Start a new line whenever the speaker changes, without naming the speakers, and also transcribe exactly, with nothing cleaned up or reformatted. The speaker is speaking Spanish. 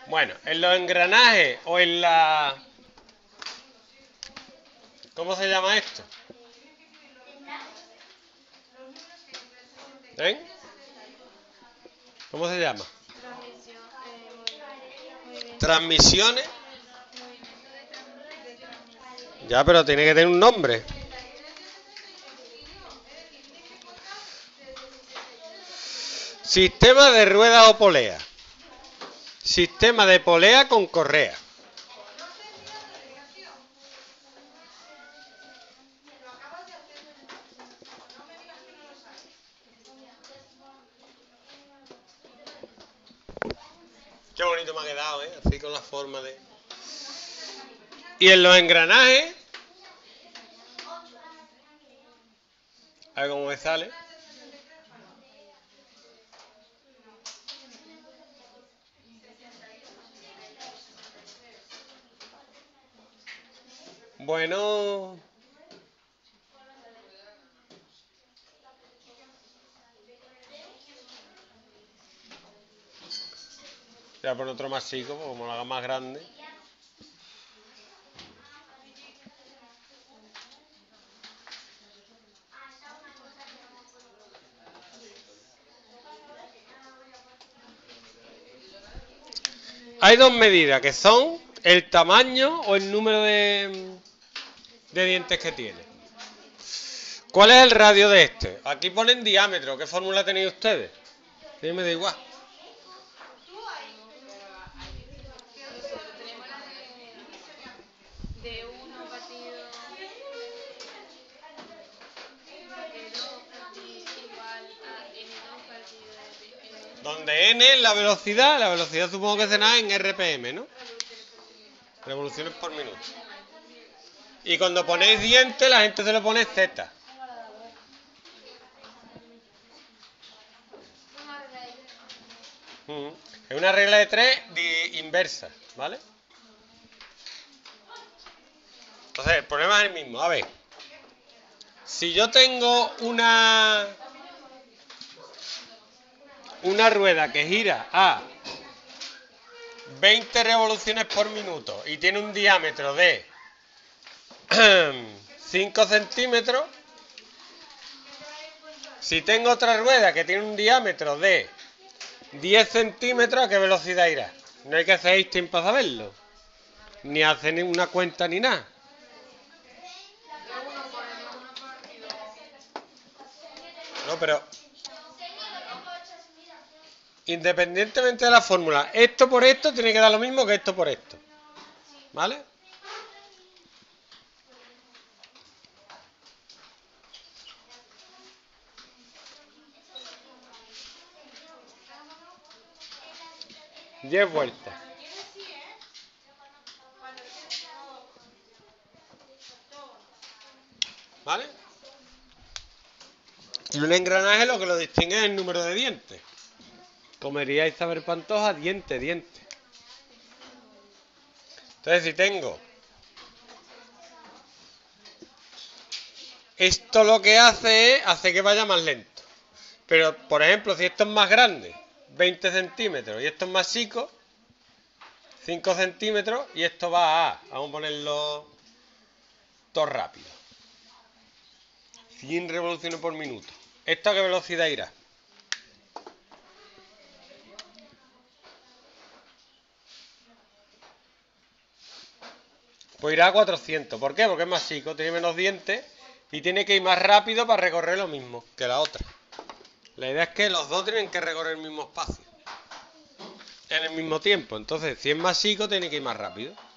Bueno, en los engranajes o en la... ¿Cómo se llama esto? ¿Eh? ¿Cómo se llama?
Transmisión, eh, movi- movimiento,
Transmisiones.
movimiento de, tran- de transmisión.
Ya, pero tiene que tener un nombre. Sistema de ruedas o polea. Sistema de polea con correa. Qué bonito me ha quedado, ¿eh? Así con la forma de... Y en los engranajes... A ver cómo me sale. Bueno... Voy a poner otro más chico, porque como lo haga más grande. Hay dos medidas, que son el tamaño o el número de, de dientes que tiene. ¿Cuál es el radio de este? Aquí ponen diámetro. ¿Qué fórmula tenéis ustedes? A mí me da igual.
Nosotros tenemos la de, de uno partido de dos partido igual a N dos partido de N uno.
Donde N es la velocidad, la velocidad supongo que será en R P M, ¿no? Revoluciones por minuto. Y cuando ponéis dientes, la gente se lo pone Z. Mm. Es una regla de tres di- inversa, ¿vale? Entonces, el problema es el mismo. A ver, si yo tengo una una rueda que gira a veinte revoluciones por minuto y tiene un diámetro de cinco centímetros, si tengo otra rueda que tiene un diámetro de diez centímetros, ¿a qué velocidad irá? No hay que hacer Einstein para saberlo, ni hacer ni una cuenta ni nada. No, pero independientemente de la fórmula, esto por esto tiene que dar lo mismo que esto por esto, ¿vale? diez vueltas. ¿Vale? Y un engranaje lo que lo distingue es el número de dientes. Comería Isabel Pantoja, diente, diente. Entonces, si tengo esto, lo que hace es hace que vaya más lento. Pero, por ejemplo, si esto es más grande, veinte centímetros, y esto es más chico, cinco centímetros, y esto va a, vamos a ponerlo todo rápido, cien revoluciones por minuto. ¿Esto a qué velocidad irá? Pues irá a cuatrocientos. ¿Por qué? Porque es más chico, tiene menos dientes y tiene que ir más rápido para recorrer lo mismo que la otra. La idea es que los dos tienen que recorrer el mismo espacio en el mismo tiempo. Entonces, si es más chico, tiene que ir más rápido.